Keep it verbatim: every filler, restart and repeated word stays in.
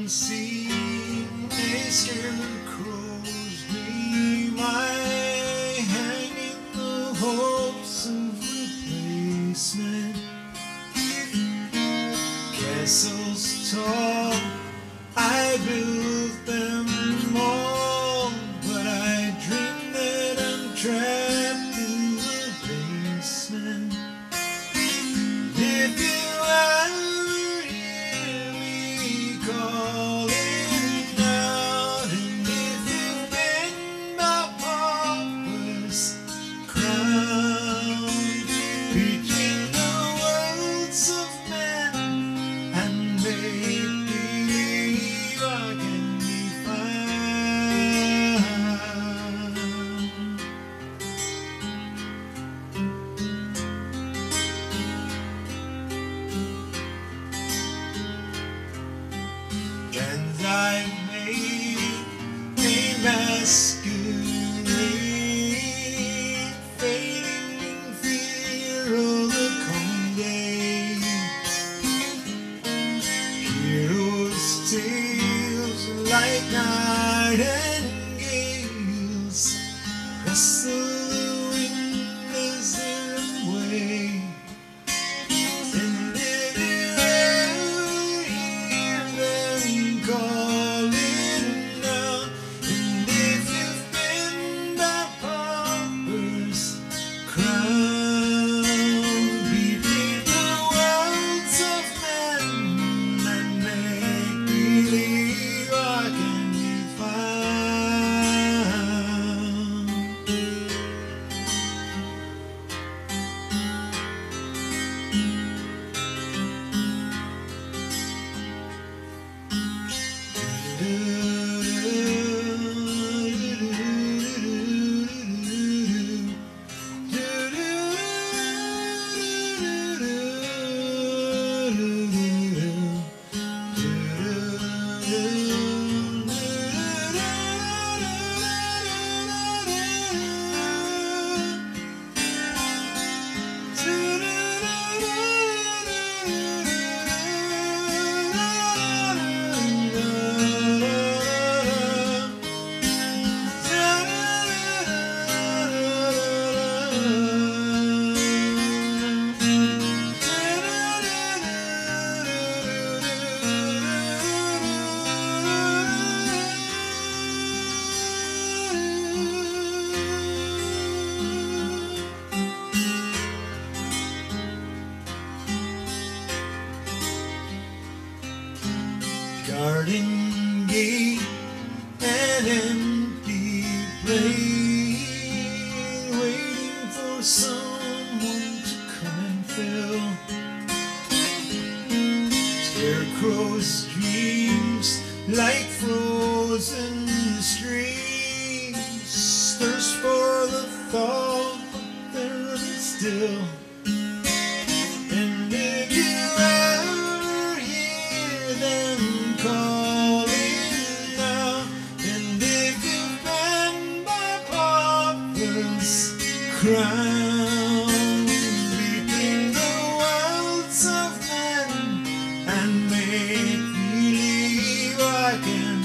unseen, a scarecrow's dream. I hang in the hopes of replacement. Castles tall, I built them all, but I dream that I'm trapped in the basement. If you ever hear me calling out, and if you've been my papa's crown, between the worlds of men and make-believe, I can be and I've made a masquerade, fading in fear of the coming day. Heroes' tales like nightingales wrestle the wind as they're away. And if you ever hear them calling out, and if you've been by papa's crown, between the worlds of men and make-believe, I can be found. Garden gate, an empty place, waiting for someone to come and fill. Scarecrow's dreams like frozen streams, thirst for the thought, but they're still. And if you ever hear them calling out, and if you've been by papa's crown, between the worlds of men and make-believe, I can